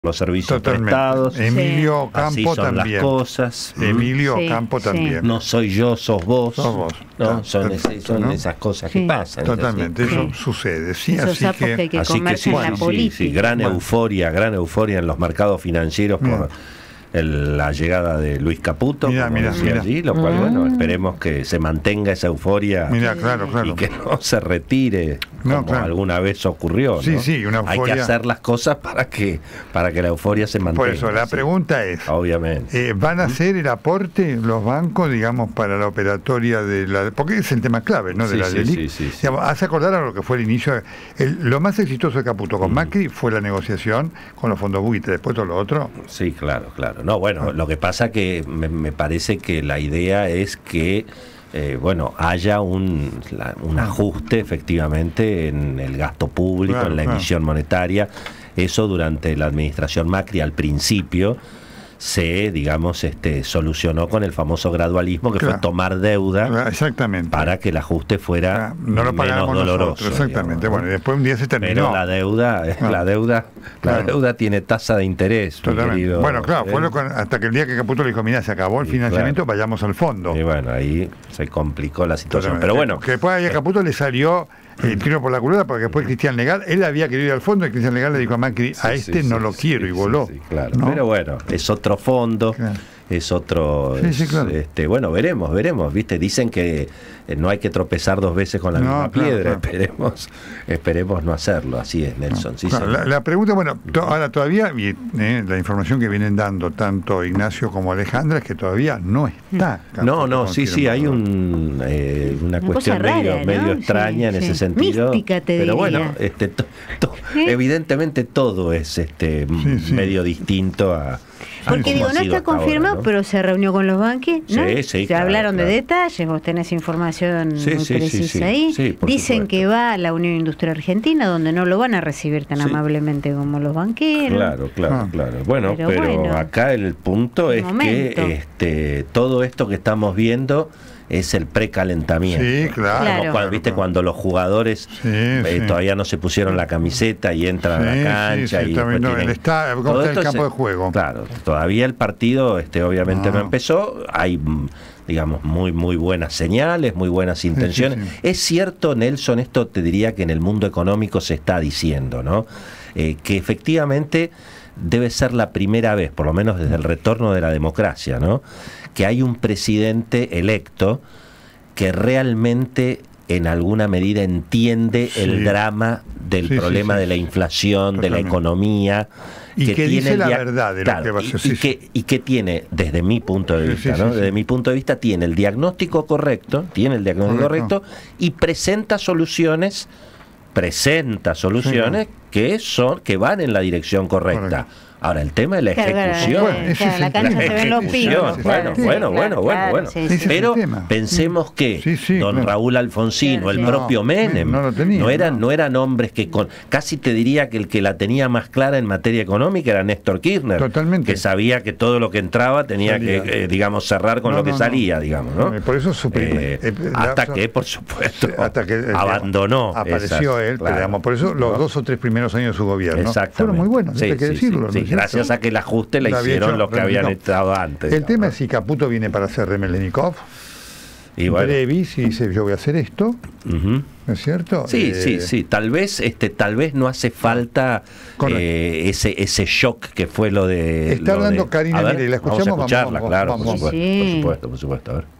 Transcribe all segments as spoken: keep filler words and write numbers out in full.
los servicios Totalmente. prestados. Emilio sí. Así Campo son también. las cosas. Emilio sí, Campo sí. también. No soy yo, sos vos. Sos vos. ¿no? Claro, son perfecto, ese, son ¿no? esas cosas Sí. que pasan. Totalmente, es así. eso Sí. sucede. Sí, Esos así sapos que hay que, que Así que comerse sí, en sí, la sí, política. sí, gran Bueno. euforia, gran euforia en los mercados financieros por Mira. el- la llegada de Luis Caputo, Mira, como mira, decía mira. allí, lo cual, Ah. bueno, esperemos que se mantenga esa euforia mira, claro, claro. y que no se retire No, como claro. alguna vez ocurrió. Sí, ¿no? sí, una Hay que euforia. hacer las cosas para que para que la euforia se mantenga. Por eso, la sí. pregunta es, Obviamente. eh, ¿van a hacer el aporte los bancos, digamos, para la operatoria de la... Porque es el tema clave, ¿no? De Sí, la sí, LELIC. sí, sí, sí. Digamos, hace acordar a lo que fue el inicio... el- lo más exitoso de Caputo con Macri fue la negociación con los fondos buitres, después todo lo otro. Sí, claro, claro. No, bueno, lo que pasa que me, me parece que la idea es que eh, bueno, haya un, la- un ajuste efectivamente en el gasto público, Claro, en la claro. emisión monetaria. Eso durante la administración Macri al principio se, digamos, este, solucionó con el famoso gradualismo, que Claro. fue tomar deuda Ah, Exactamente. para que el ajuste fuera Ah, no lo menos pagamos doloroso. nosotros, exactamente. digamos, ¿no? Bueno, y después un día se terminó. Pero la deuda, Ah. la deuda, la Claro. deuda tiene tasa de interés. mi Totalmente. querido Bueno, claro, fue Fidel. lo con- hasta que el día que Caputo le dijo, mira, se acabó el Y financiamiento, claro. vayamos al fondo. Y bueno, ahí se complicó la situación. Totalmente. Pero bueno, Que después a Caputo le salió el tiro por la culata, porque después Cristian Legal, él había querido ir al fondo, y Cristian Legal le dijo a Macri, a sí, este sí, no sí, lo sí, quiero, sí, y voló. sí, claro. ¿no? Pero bueno, es otro fondo. Claro. Es otro, Sí, es, sí, claro. este, bueno, veremos, veremos, viste, dicen que eh, no hay que tropezar dos veces con la No, misma claro, piedra, claro. esperemos, esperemos no hacerlo, así es, Nelson, sí, Claro, señor. la, la pregunta, bueno, to- ahora todavía, y, eh, la información que vienen dando tanto Ignacio como Alejandra es que todavía no está. No, no, sí, sí, hay confirmado. un, eh, una, Una cuestión cosa medio, rara, ¿no? medio Sí, extraña en sí. ese sentido. Mística, te pero diría. bueno, este, to- to- ¿Eh? evidentemente todo es este Sí, sí. medio distinto a, a Porque cómo digo, ha no sido está hasta ahora, confirmado, ¿no? pero se reunió con los banques, ¿no? Sí, sí, Se claro, hablaron claro. de detalles, vos tenés información Sí, muy sí, sí, precisa sí. ahí. Sí, por Dicen supuesto. que va a la Unión Industrial Argentina, donde no lo van a recibir tan Sí. amablemente como los banqueros. Claro, claro, Ah. claro. Bueno, Pero pero, bueno, acá el punto un es momento. que este, todo esto que estamos viendo es el precalentamiento. Sí, claro. Claro. Como cuando, ¿viste? claro. Cuando los jugadores Sí, eh, sí. todavía no se pusieron la camiseta y entran a Sí, la cancha sí, sí, y está después viendo tienen- el está- cómo todo está el esto campo se- de juego. Claro, todavía el partido este, obviamente Ah. no empezó, hay mm, digamos muy muy buenas señales, muy buenas intenciones. sí. Es cierto, Nelson, esto te diría que en el mundo económico se está diciendo, ¿no? Eh, que efectivamente debe ser la primera vez, por lo menos desde el retorno de la democracia, ¿no? Que hay un presidente electo que realmente en alguna medida entiende Sí. el drama del Sí, sí, problema sí. de la inflación, de la Totalmente. economía. Y que dice el la dia- verdad de lo Claro, que va a y- ser, y sí, que, y que tiene, desde mi punto de Sí, vista, sí, ¿no? sí, Desde sí. mi punto de vista, tiene el diagnóstico correcto, tiene el diagnóstico Correcto. correcto, y presenta soluciones, presenta soluciones que son, que van en la dirección correcta. Correcto. Ahora, el tema de la Claro, claro, ejecución. Bueno, ese claro, es la el cancha tema. se ven los Ejecución, pibos. bueno, claro, sí, bueno, claro, bueno, bueno, claro, bueno. sí, Ese sí. es el Pero tema. pensemos que Sí, sí, don claro. Raúl Alfonsino, el Sí. propio No, Menem, no lo tenía, no eran, no. no eran hombres que con, casi te diría que el que la tenía más clara en materia económica era Néstor Kirchner, Totalmente. que sabía que todo lo que entraba tenía Salía. que, eh, digamos, cerrar con No, lo que no, salía, no. digamos, ¿no? Eh, por eso suprime. Eh, Eh, la- hasta que, por supuesto, Sí, hasta que eh, abandonó. apareció esas- él, pero claro. digamos, por eso los ¿No? dos o tres primeros años de su gobierno Exactamente. fueron muy buenos, Sí, hay que sí, decirlo. sí, ¿no es sí. Gracias cierto? a que el ajuste la La había hicieron hecho los que habían Remlenikov. estado antes. El tema digamos, es si Caputo viene para ser Remelenikov, Y bueno. Brevis, y dice yo voy a hacer esto, Ujú. ¿no es cierto? Sí, Eh, sí, sí. Tal vez, este, tal vez no hace falta Correcto. eh, ese, ese shock que fue lo de. Está lo hablando de- Karina, A ver, mire, la escuchamos, Vamos a escucharla, vamos, claro, vamos, por vamos. supuesto, Sí. por supuesto, por supuesto. A ver.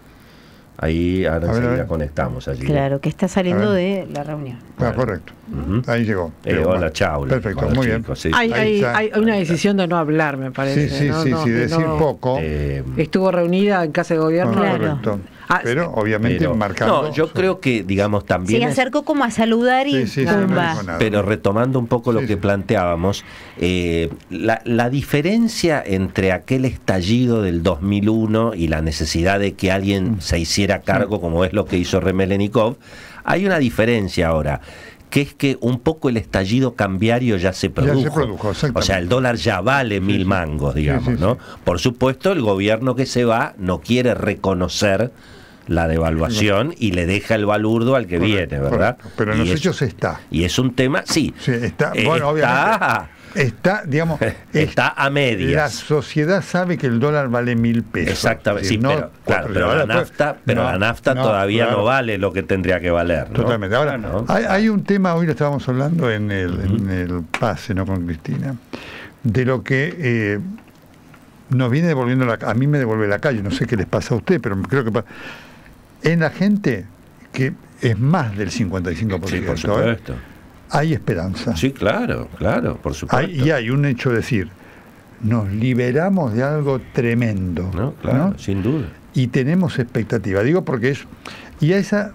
Ahí ahora A ver, a enseguida ver. conectamos allí. Claro, que está saliendo A de la reunión. Ah, correcto. Ujú. Ahí llegó. Eh, Pero, hola, bueno, chao. Perfecto, Hola, muy bien. chicos, sí. Hay, Ahí hay, está. hay una decisión de no hablar, me parece. Sí, sí, ¿no? sí, No, sí, que decir no- poco. Eh, Estuvo reunida en casa de gobierno. Ah, Claro. correcto. Ah, Pero obviamente pero- marcando. no, yo creo que, digamos, también. Se es- acercó como a saludar y Sí, sí, sí, no pumba. dijo nada. Pero retomando un poco lo Sí, que sí. planteábamos, eh, la, la diferencia entre aquel estallido del dos mil uno y la necesidad de que alguien se hiciera cargo, como es lo que hizo Remelenikov, hay una diferencia ahora, que es que un poco el estallido cambiario ya se produjo. se produjo, exactamente. O sea, el dólar ya vale mil sí. mangos, digamos, Sí, sí, ¿no? sí. Por supuesto, el gobierno que se va no quiere reconocer la devaluación y le deja el balurdo al que Correcto, viene, ¿verdad? correcto. Pero en Y los es- hechos está. Y es un tema, sí. Sí, está- eh, bueno, está, está, digamos, está a medias. La sociedad sabe que el dólar vale mil pesos. Exactamente, sí, no pero, claro, pero la después, nafta, pero no, la nafta no, todavía claro. no vale lo que tendría que valer, ¿no? Totalmente. Ahora, ¿no? hay, hay un tema, hoy lo estábamos hablando en el, uh-huh. en el pase, ¿no? Con Cristina, de lo que eh, nos viene devolviendo la, a mí me devuelve la calle, no sé qué les pasa a usted, pero creo que pasa. En la gente que es más del cincuenta y cinco por ciento, sí, por supuesto. ¿eh? Hay esperanza. Sí, claro, claro, por supuesto. Hay, y hay un hecho de decir, nos liberamos de algo tremendo. No, claro, ¿no? sin duda. Y tenemos expectativa. Digo porque es... Y a esa...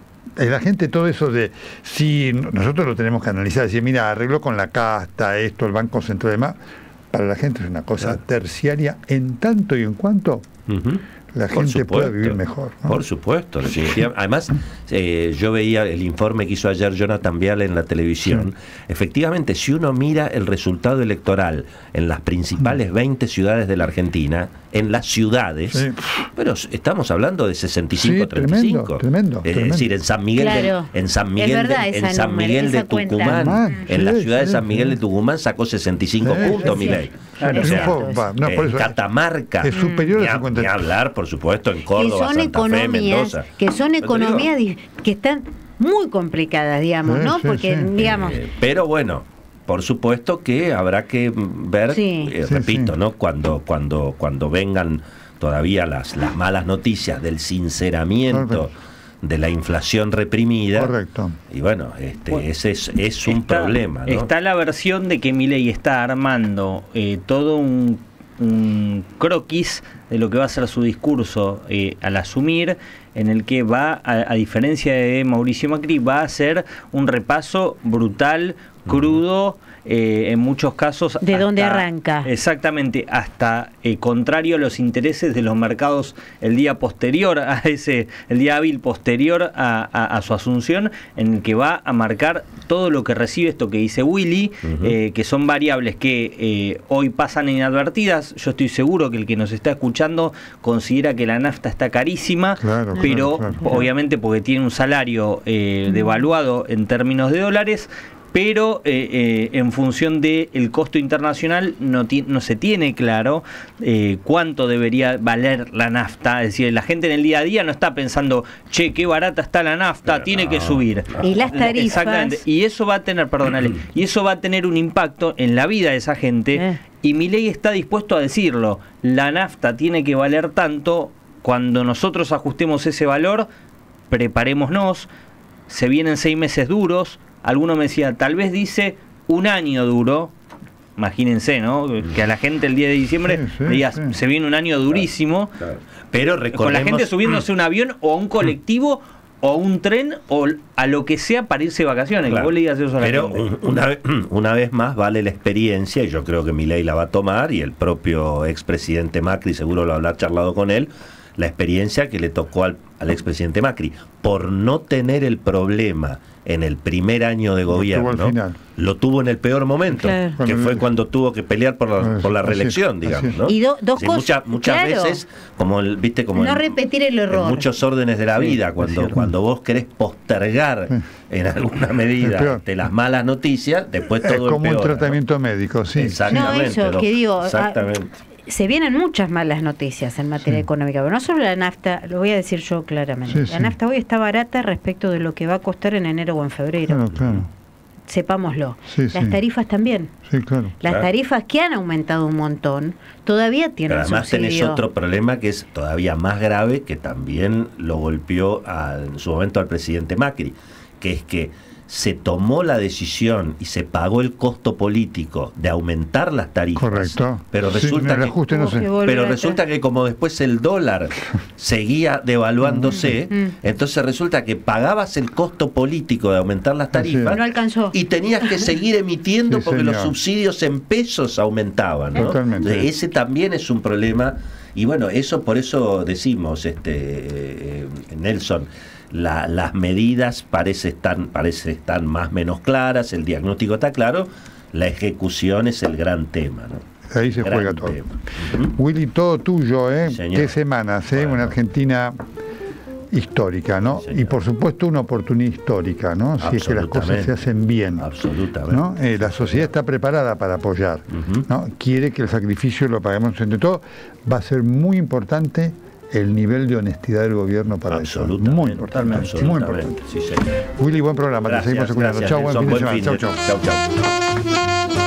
La gente, todo eso de... Si nosotros lo tenemos que analizar, decir, mira, arregló con la casta, esto, el Banco Central y demás, para la gente es una cosa claro. terciaria en tanto y en cuanto... Uh-huh. La por gente supuesto, pueda vivir mejor, ¿no? Por supuesto, definitivamente. Además, eh, yo veía el informe que hizo ayer Jonathan Viale en la televisión. Sí. Efectivamente, si uno mira el resultado electoral en las principales veinte ciudades de la Argentina, en las ciudades, sí. pero estamos hablando de sesenta y cinco a treinta y cinco. Sí, tremendo, tremendo, es tremendo. decir, en San Miguel, claro. de, en San Miguel, de, en San número, Miguel de Tucumán, cuenta. en sí, la ciudad sí, de San Miguel sí. de Tucumán sacó sesenta y cinco sí, puntos, sí, Milei. Sí. Claro, o sea, va, no, por en eso, Catamarca, es superior ni a a, cincuenta. ni hablar, por supuesto, en Córdoba, que son Santa Fe, Mendoza. Que son economías que están muy complicadas, digamos, sí, ¿no? Sí, Porque, sí. digamos... Eh, pero bueno, por supuesto que habrá que ver, sí. eh, sí, repito, sí. ¿no? Cuando, cuando, cuando vengan todavía las, las malas noticias del sinceramiento Correcto. de la inflación reprimida. Correcto. Y bueno, este, bueno, ese es, es un está, problema, ¿no? Está la versión de que Milei está armando eh, todo un, un croquis de lo que va a ser su discurso eh, al asumir, en el que va, a, a diferencia de Mauricio Macri, va a hacer un repaso brutal, crudo, eh, en muchos casos... ¿De hasta, dónde arranca? Exactamente, hasta eh, contrario a los intereses de los mercados el día posterior a ese, el día hábil posterior a, a, a su asunción, en el que va a marcar todo lo que recibe esto que dice Willy, uh-huh. eh, que son variables que eh, hoy pasan inadvertidas. Yo estoy seguro que el que nos está escuchando considera que la nafta está carísima, claro, pero claro, claro. obviamente porque tiene un salario eh, devaluado en términos de dólares, pero eh, eh, en función del costo internacional no, ti- no se tiene claro eh, cuánto debería valer la nafta. Es decir, la gente en el día a día no está pensando, che, qué barata está la nafta, pero tiene no, que subir. No. Y las tarifas... Exactamente. Y eso va a tener, perdónale, y eso va a tener un impacto en la vida de esa gente, eh. y Milei está dispuesto a decirlo. La nafta tiene que valer tanto, cuando nosotros ajustemos ese valor, preparémonos, se vienen seis meses duros. Alguno me decía, tal vez dice un año duro. Imagínense, ¿no? Que a la gente el diez de diciembre sí, sí, diga, sí. se viene un año durísimo. Claro, claro. Pero recordemos... Con la gente subiéndose a un avión o a un colectivo o a un tren o a lo que sea para irse de vacaciones. Claro. Que vos le digas eso a la Pero gente. una vez, una vez más vale la experiencia, y yo creo que Milei la va a tomar, y el propio expresidente Macri seguro lo habrá charlado con él, la experiencia que le tocó al, al expresidente Macri, por no tener el problema en el primer año de gobierno, tuvo al final. Lo tuvo en el peor momento, Claro. que fue cuando tuvo que pelear por la, por la reelección, así, digamos, así. ¿no? Y do, dos sí, cosas, muchas muchas claro. veces, como el, viste, como no en, repetir el error. en muchos órdenes de la Sí, vida, cuando, cuando vos querés postergar sí. en alguna medida de las malas noticias, después todo es como empeora, un tratamiento ¿no? médico, sí. Exactamente. No, eso, ¿no? que digo, Exactamente. Se vienen muchas malas noticias en materia sí. económica, pero no solo la nafta, lo voy a decir yo claramente. Sí, la sí. nafta hoy está barata respecto de lo que va a costar en enero o en febrero. Claro, claro. Sepámoslo. Sí, Las sí. tarifas también. Sí, claro. Las Claro. tarifas que han aumentado un montón, todavía tienen Pero además subsidio. tenés otro problema que es todavía más grave, que también lo golpeó al, en su momento al presidente Macri, que es que se tomó la decisión y se pagó el costo político de aumentar las tarifas. Correcto. Pero Sí, resulta el que, ajuste no Tuvo sé. que volver pero a- resulta que como después el dólar seguía devaluándose, Mm. entonces resulta que pagabas el costo político de aumentar las tarifas No alcanzó. y tenías que seguir emitiendo Sí, porque señor. los subsidios en pesos aumentaban, ¿no? Totalmente. Entonces, ese también es un problema, y bueno, eso por eso decimos, este eh, Nelson, la, las medidas parece están, parece están más o menos claras, el diagnóstico está claro, la ejecución es el gran tema, ¿no? Ahí se Gran juega todo. tema. Ujú. Willy, todo tuyo, ¿eh? Señor. Qué semanas, ¿eh? Bueno. Una Argentina histórica, ¿no? Sí, y por supuesto una oportunidad histórica, ¿no? Si es que las cosas se hacen bien. Absolutamente. ¿no? Eh, la sociedad está preparada para apoyar, uh-huh. ¿no? Quiere que el sacrificio lo paguemos entre todos. Va a ser muy importante el nivel de honestidad del gobierno para eso. Muy importante. Muy importante. Sí, sí. Willy, buen programa. Gracias, te seguimos escuchando. Chao, buen fin de semana. Chao, chao. Chao, chao.